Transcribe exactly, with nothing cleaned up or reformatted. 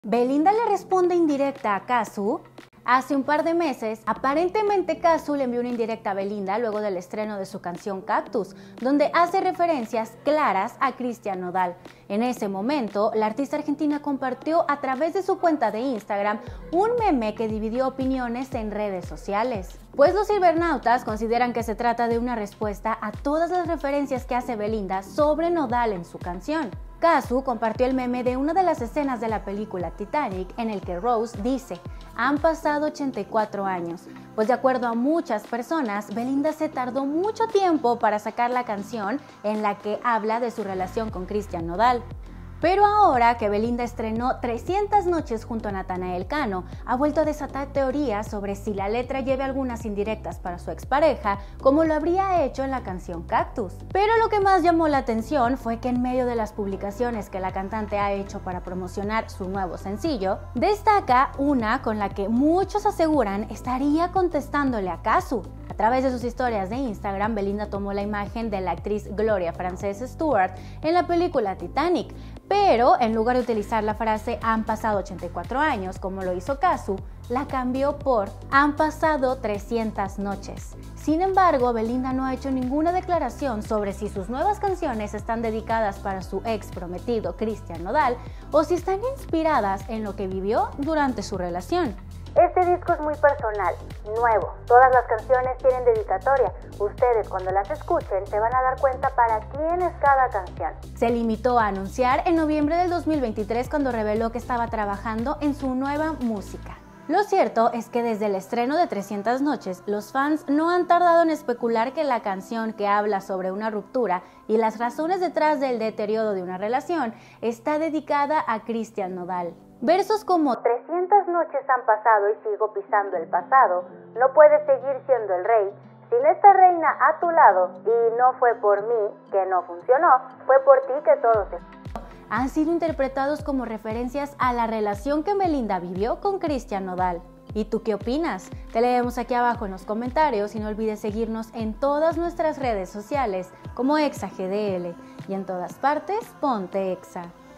Belinda le responde indirecta a Cazzu. Hace un par de meses, aparentemente Cazzu le envió una indirecta a Belinda luego del estreno de su canción Cactus, donde hace referencias claras a Cristian Nodal. En ese momento, la artista argentina compartió a través de su cuenta de Instagram un meme que dividió opiniones en redes sociales. Pues los cibernautas consideran que se trata de una respuesta a todas las referencias que hace Belinda sobre Nodal en su canción. Cazzu compartió el meme de una de las escenas de la película Titanic en el que Rose dice: han pasado ochenta y cuatro años, pues de acuerdo a muchas personas, Belinda se tardó mucho tiempo para sacar la canción en la que habla de su relación con Cristian Nodal. Pero ahora que Belinda estrenó trescientas noches junto a Natanael Cano, ha vuelto a desatar teorías sobre si la letra lleve algunas indirectas para su expareja, como lo habría hecho en la canción Cactus. Pero lo que más llamó la atención fue que en medio de las publicaciones que la cantante ha hecho para promocionar su nuevo sencillo, destaca una con la que muchos aseguran estaría contestándole a Cazzu. A través de sus historias de Instagram, Belinda tomó la imagen de la actriz Gloria Frances Stewart en la película Titanic, pero en lugar de utilizar la frase han pasado ochenta y cuatro años, como lo hizo Cazzu, la cambió por han pasado trescientas noches. Sin embargo, Belinda no ha hecho ninguna declaración sobre si sus nuevas canciones están dedicadas para su ex prometido Cristian Nodal o si están inspiradas en lo que vivió durante su relación. Este disco es muy personal, nuevo. Todas las canciones tienen dedicatoria. Ustedes cuando las escuchen se van a dar cuenta para quién es cada canción. Se limitó a anunciar en noviembre del dos mil veintitrés cuando reveló que estaba trabajando en su nueva música. Lo cierto es que desde el estreno de trescientas noches, los fans no han tardado en especular que la canción que habla sobre una ruptura y las razones detrás del deterioro de una relación está dedicada a Cristian Nodal. Versos como trescientas noches han pasado y sigo pisando el pasado, no puedes seguir siendo el rey, sin esta reina a tu lado, y no fue por mí que no funcionó, fue por ti que todo se... han sido interpretados como referencias a la relación que Belinda vivió con Cristian Nodal. ¿Y tú qué opinas? Te leemos aquí abajo en los comentarios y no olvides seguirnos en todas nuestras redes sociales como ExaGDL y en todas partes ponte Exa.